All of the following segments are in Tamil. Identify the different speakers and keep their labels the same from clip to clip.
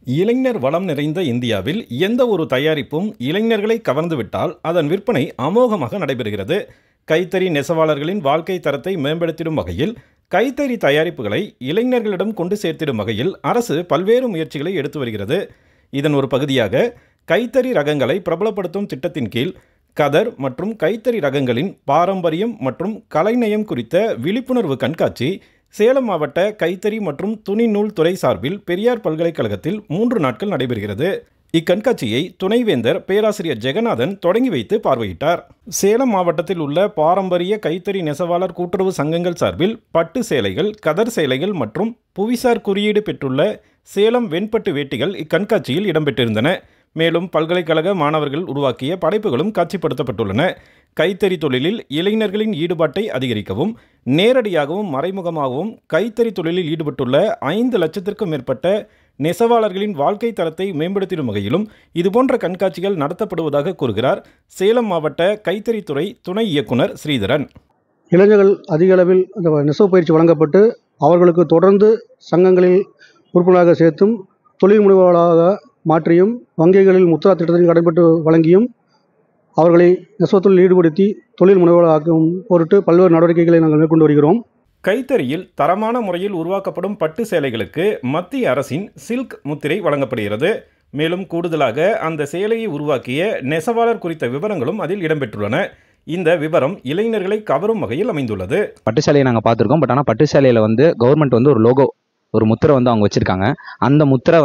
Speaker 1: இளைஞர் வளம் நிறைந்த இந்தியாவில் எந்த ஒரு தயாரிப்பும் இளைஞர்களை கவர்ந்துவிட்டால் அதன் விற்பனை அமோகமாக நடைபெறுகிறது. கைத்தறி நெசவாளர்களின் வாழ்க்கை தரத்தை மேம்படுத்திடும் வகையில் கைத்தறி தயாரிப்புகளை இளைஞர்களிடம் கொண்டு சேர்த்திடும் வகையில் அரசு பல்வேறு முயற்சிகளை எடுத்து வருகிறது. இதன் ஒரு பகுதியாக கைத்தறி ரகங்களை பிரபலப்படுத்தும் திட்டத்தின் கீழ் கதர் மற்றும் கைத்தறி ரகங்களின் பாரம்பரியம் மற்றும் கலைநயம் குறித்த விழிப்புணர்வு கண்காட்சி சேலம் மாவட்ட கைத்தறி மற்றும் துணிநூல் துறை சார்பில் பெரியார் பல்கலைக்கழகத்தில் 3 நாட்கள் நடைபெறுகிறது. இக்கண்காட்சியை துணைவேந்தர் பேராசிரியர் ஜெகநாதன் தொடங்கி வைத்து பார்வையிட்டார். சேலம் மாவட்டத்தில் உள்ள பாரம்பரிய கைத்தறி நெசவாளர் கூட்டுறவு சங்கங்கள் சார்பில் பட்டு சேலைகள், கதர் சேலைகள் மற்றும் புவிசார் குறியீடு பெற்றுள்ள சேலம் வெண்பட்டு வேட்டிகள் இக்கண்காட்சியில் இடம்பெற்றிருந்தன. மேலும் பல்கலைக்கழக மாணவர்கள் உருவாக்கிய படைப்புகளும் காட்சிப்படுத்தப்பட்டுள்ளன. கைத்தறி தொழிலில் இளைஞர்களின் ஈடுபாட்டை அதிகரிக்கவும் நேரடியாகவும் மறைமுகமாகவும் கைத்தறி தொழிலில் ஈடுபட்டுள்ள 5 லட்சத்திற்கும் மேற்பட்ட நெசவாளர்களின் வாழ்க்கை தரத்தை மேம்படுத்திடும் வகையிலும் இதுபோன்ற கண்காட்சிகள் நடத்தப்படுவதாக கூறுகிறார் சேலம் மாவட்ட கைத்தறித்துறை துணை இயக்குனர் ஸ்ரீதரன்.
Speaker 2: இளைஞர்கள் அதிக அளவில் நெசவு பயிற்சி வழங்கப்பட்டு அவர்களுக்கு தொடர்ந்து சங்கங்களில் உறுப்பினராக சேர்த்தும் தொழில் முனைவோராக மாற்றியும் வங்கிகளில் முத்ரா திட்டத்தில் கடைபெற்று வழங்கியும் அவர்களை நெசவு தொழில் ஈடுபடுத்தி தொழில் முனைவோராக்கும் பொருட்டு பல்வேறு நடவடிக்கைகளை நாங்கள் மேற்கொண்டு வருகிறோம்.
Speaker 1: கைத்தறியில் தரமான முறையில் உருவாக்கப்படும் பட்டு சேலைகளுக்கு மத்திய அரசின் சில்க் முத்திரை வழங்கப்படுகிறது. மேலும் கூடுதலாக அந்த சேலையை உருவாக்கிய நெசவாளர் குறித்த விவரங்களும் அதில் இடம்பெற்றுள்ளன. இந்த விவரம் இளைஞர்களை கவரும் வகையில் அமைந்துள்ளது.
Speaker 3: பட்டு சேலையை நாங்கள் பார்த்துருக்கோம். பட் ஆனால் பட்டு சேலையில் கவர்மெண்ட் ஒரு லோகோ, ஒரு முத்திரை அவங்க வச்சுருக்காங்க. அந்த முத்திரை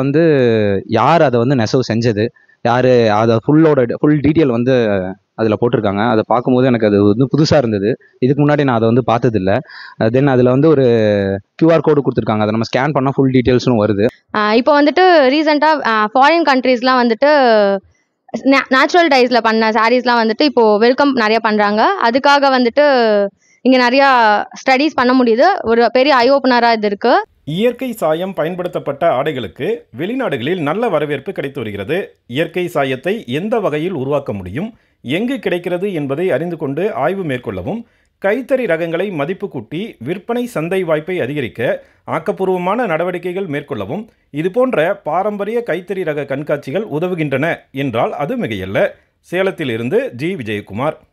Speaker 3: யார் அதை நெசவு செஞ்சது, யார் அதை ஃபுல் டீட்டெயில் அதில் போட்டிருக்காங்க. அதை பார்க்கும்போது எனக்கு அது புதுசாக இருந்தது. இதுக்கு முன்னாடி நான் அதை பார்த்ததில்லை. தென் அதில் ஒரு QR கோடு கொடுத்துருக்காங்க. அதை நம்ம ஸ்கேன் பண்ணால் ஃபுல் டீட்டெயில்ஸும் வருது.
Speaker 4: இப்போ ரீசெண்டாக ஃபாரின் கண்ட்ரீஸ்லாம் நேச்சுரல் டைஸில் பண்ண சாரீஸ்லாம் இப்போது வெல்கம் நிறையா பண்ணுறாங்க. அதுக்காக இங்கே நிறையா ஸ்டடீஸ் பண்ண முடியுது. ஒரு பெரிய ஐ ஓப்பனராக இது இருக்குது.
Speaker 1: இயற்கை சாயம் பயன்படுத்தப்பட்ட ஆடைகளுக்கு வெளிநாடுகளில் நல்ல வரவேற்பு கிடைத்து வருகிறது. இயற்கை சாயத்தை எந்த வகையில் உருவாக்க முடியும், எங்கு கிடைக்கிறது என்பதை அறிந்து கொண்டு ஆய்வு மேற்கொள்ளவும், கைத்தறி ரகங்களை மதிப்பு கூட்டி விற்பனை சந்தை வாய்ப்பை அதிகரிக்க ஆக்கப்பூர்வமான நடவடிக்கைகள் மேற்கொள்ளவும் இதுபோன்ற பாரம்பரிய கைத்தறி ரக கண்காட்சிகள் உதவுகின்றன என்றால் அது மிகையல்ல. சேலத்திலிருந்து ஜி. விஜயகுமார்.